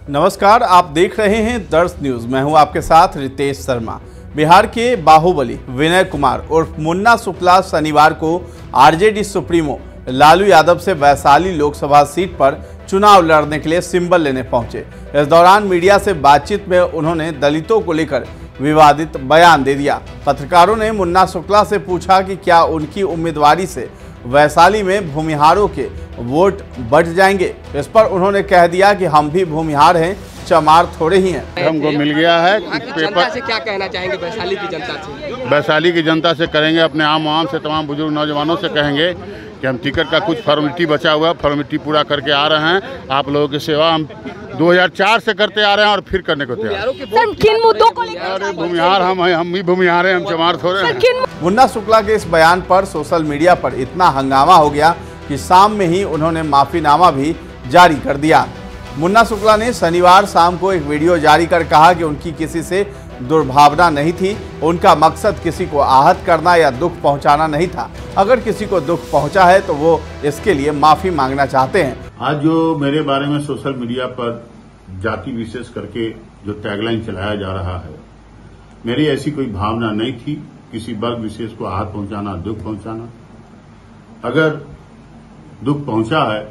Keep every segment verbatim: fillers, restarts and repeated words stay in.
नमस्कार, आप देख रहे हैं दर्श न्यूज। मैं हूं आपके साथ रितेश शर्मा। बिहार के बाहुबली विनय कुमार उर्फ मुन्ना शुक्ला शनिवार को आरजेडी सुप्रीमो लालू यादव से वैशाली लोकसभा सीट पर चुनाव लड़ने के लिए सिंबल लेने पहुंचे। इस दौरान मीडिया से बातचीत में उन्होंने दलितों को लेकर विवादित बयान दे दिया। पत्रकारों ने मुन्ना शुक्ला से पूछा कि क्या उनकी उम्मीदवारी से वैशाली में भूमिहारों के वोट बढ़ जाएंगे। इस पर उन्होंने कह दिया कि हम भी भूमिहार हैं, चमार थोड़े ही हैं। हमको मिल गया है पेपर से। क्या कहना चाहेंगे वैशाली की जनता से? वैशाली की जनता से करेंगे, अपने आम आम से, तमाम बुजुर्ग नौजवानों से कहेंगे कि हम टिकट का कुछ फॉर्मेलिटी बचा हुआ फॉर्मेलिटी पूरा करके आ रहे हैं। आप लोगों की सेवा हम दो हज़ार चार से करते आ रहे हैं और फिर करने को तैयार। किन मुद्दों को लेकर? अरे भूमिहार हम हैं, हम भी भूमिहार हैं, हम चमार थोड़े हैं। मुन्ना शुक्ला के इस बयान पर सोशल मीडिया पर इतना हंगामा हो गया कि शाम में ही उन्होंने माफीनामा भी जारी कर दिया। मुन्ना शुक्ला ने शनिवार शाम को एक वीडियो जारी कर कहा कि उनकी किसी से दुर्भावना नहीं थी, उनका मकसद किसी को आहत करना या दुख पहुंचाना नहीं था। अगर किसी को दुख पहुंचा है तो वो इसके लिए माफी मांगना चाहते हैं। आज जो मेरे बारे में सोशल मीडिया पर जाति विशेष करके जो टैगलाइन चलाया जा रहा है, मेरी ऐसी कोई भावना नहीं थी किसी वर्ग विशेष को आहत पहुंचाना, दुख पहुंचाना। अगर दुख पहुंचा है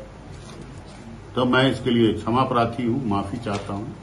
तो मैं इसके लिए क्षमा प्रार्थी हूं, माफी चाहता हूं,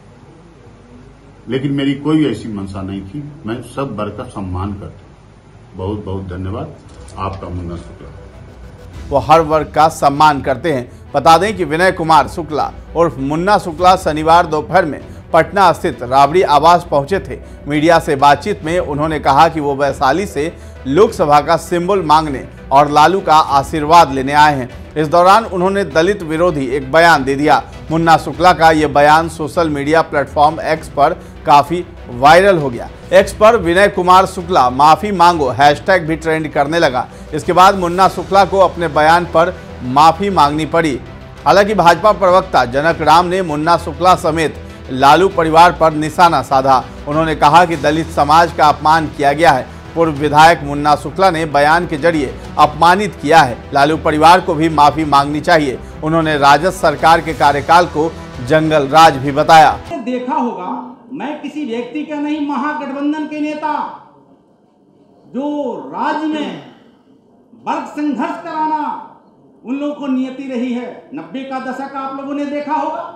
लेकिन मेरी कोई ऐसी मंशा नहीं थी। मैं सब वर्ग का सम्मान करता हूं। बहुत बहुत धन्यवाद आपका मुन्ना शुक्ला। वो हर वर्ग का सम्मान करते हैं। बता दें कि विनय कुमार शुक्ला उर्फ मुन्ना शुक्ला शनिवार दोपहर में पटना स्थित राबड़ी आवास पहुंचे थे। मीडिया से बातचीत में उन्होंने कहा कि वो वैशाली से लोकसभा का सिंबल मांगने और लालू का आशीर्वाद लेने आए हैं। इस दौरान उन्होंने दलित विरोधी एक बयान दे दिया। मुन्ना शुक्ला का ये बयान सोशल मीडिया प्लेटफॉर्म एक्स पर काफी वायरल हो गया। एक्स पर विनय कुमार शुक्ला माफी मांगो हैशटैग भी ट्रेंड करने लगा। इसके बाद मुन्ना शुक्ला को अपने बयान पर माफी मांगनी पड़ी। हालांकि भाजपा प्रवक्ता जनक राम ने मुन्ना शुक्ला समेत लालू परिवार पर निशाना साधा। उन्होंने कहा कि दलित समाज का अपमान किया गया है। पूर्व विधायक मुन्ना शुक्ला ने बयान के जरिए अपमानित किया है। लालू परिवार को भी माफी मांगनी चाहिए। उन्होंने राजद सरकार के कार्यकाल को जंगल राज भी बताया। देखा होगा, मैं किसी व्यक्ति का नहीं, महागठबंधन के नेता जो राज्य में वर्ग संघर्ष कराना उन लोगों को नियति रही है। नब्बे का दशक आप लोगों ने देखा होगा,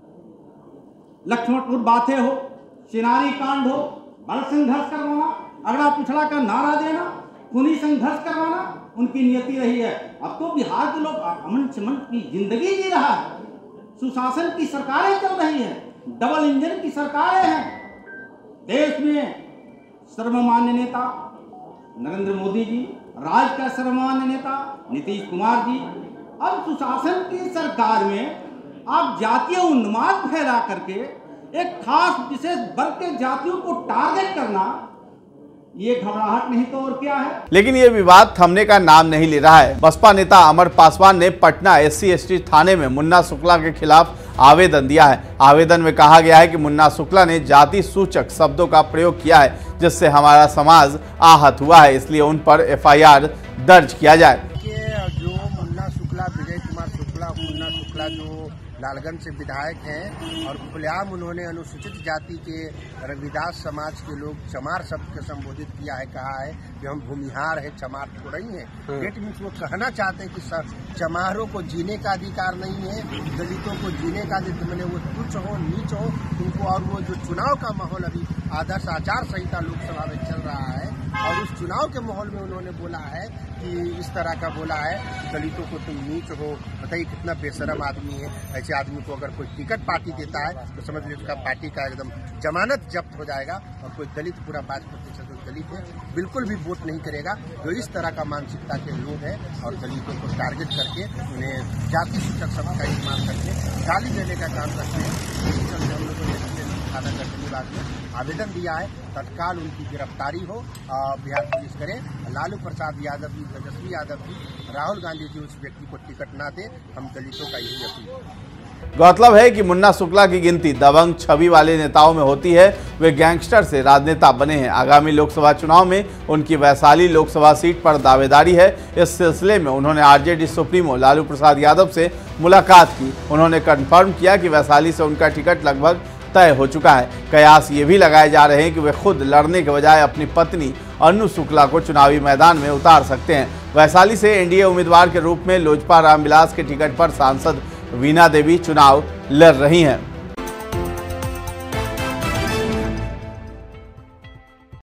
लक्ष्मणपुर बातें हो, चिनारी कांड हो, वर्ग संघर्ष करवाना, अगड़ा पिछड़ा का नारा देना, खूनी संघर्ष करवाना उनकी नियति रही है। अब तो बिहार के लोग अमन चमन की जिंदगी जी रहा है। सुशासन की सरकारें चल रही हैं, डबल इंजन की सरकारें हैं। देश में सर्वमान्य नेता नरेंद्र मोदी जी, राज्य का सर्वमान्य नेता नीतीश कुमार जी। अब सुशासन की सरकार में आप जातीय उन्माद फैला करके एक खास विशेष वर्ग के जातियों को टारगेट करना, ये घबराहट नहीं तो और क्या है। लेकिन ये विवाद थमने का नाम नहीं ले रहा है। बसपा नेता अमर पासवान ने पटना एससी एसटी थाने में मुन्ना शुक्ला के खिलाफ आवेदन दिया है। आवेदन में कहा गया है कि मुन्ना शुक्ला ने जाति सूचक शब्दों का प्रयोग किया है, जिससे हमारा समाज आहत हुआ है, इसलिए उन पर एफ आई आर दर्ज किया जाए। जो मुन्ना शुक्ला, विजय कुमार शुक्ला, मुन्ना शुक्ला जो लालगंज से विधायक हैं और खुलेआम उन्होंने अनुसूचित जाति के रविदास समाज के लोग चमार शब्द के संबोधित किया है, कहा है कि हम भूमिहार है, चमार थोड़ा ही है। डेट मीन्स वो कहना चाहते हैं कि चमारों को जीने का अधिकार नहीं है, दलितों को जीने का अधिकार, मैंने वो तुच्छ हो, नीच हो उनको। और वो जो चुनाव का माहौल अभी आदर्श आचार संहिता लोकसभा में चल रहा है और उस चुनाव के माहौल में उन्होंने बोला है कि इस तरह का बोला है, दलितों को तुम नीच हो। बताइए कितना बेशरम आदमी है। ऐसे आदमी को अगर कोई टिकट पार्टी देता है तो समझ लीजिए उसका पार्टी का एकदम जमानत जब्त हो जाएगा। और कोई दलित पूरा पाँच प्रतिशत जो दलित है बिल्कुल भी वोट नहीं करेगा। जो इस तरह का मानसिकता के लोग हैं और दलितों को टारगेट करके उन्हें जाति सूचक शब्द का इस्तेमाल करके गाली देने का काम करते हैं। इस चलते हम लोगों ने थाना विभाग में आवेदन दिया है, तत्काल उनकी गिरफ्तारी हो, बिहार पुलिस करे। लालू प्रसाद यादव जी, तेजस्वी यादव जी, राहुल गांधी जी उस व्यक्ति को टिकट ना दे। हम दलितों का यही अपील। गौरतलब है कि मुन्ना शुक्ला की गिनती दबंग छवि वाले नेताओं में होती है। वे गैंगस्टर से राजनेता बने हैं। आगामी लोकसभा चुनाव में उनकी वैशाली लोकसभा सीट पर दावेदारी है। इस सिलसिले में उन्होंने आरजेडी सुप्रीमो लालू प्रसाद यादव से मुलाकात की। उन्होंने कन्फर्म किया कि वैशाली से उनका टिकट लगभग तय हो चुका है। कयास ये भी लगाए जा रहे हैं कि वे खुद लड़ने के बजाय अपनी पत्नी अनु शुक्ला को चुनावी मैदान में उतार सकते हैं। वैशाली से एनडीए उम्मीदवार के रूप में लोजपा रामविलास के टिकट पर सांसद वीणा देवी चुनाव लड़ रही हैं।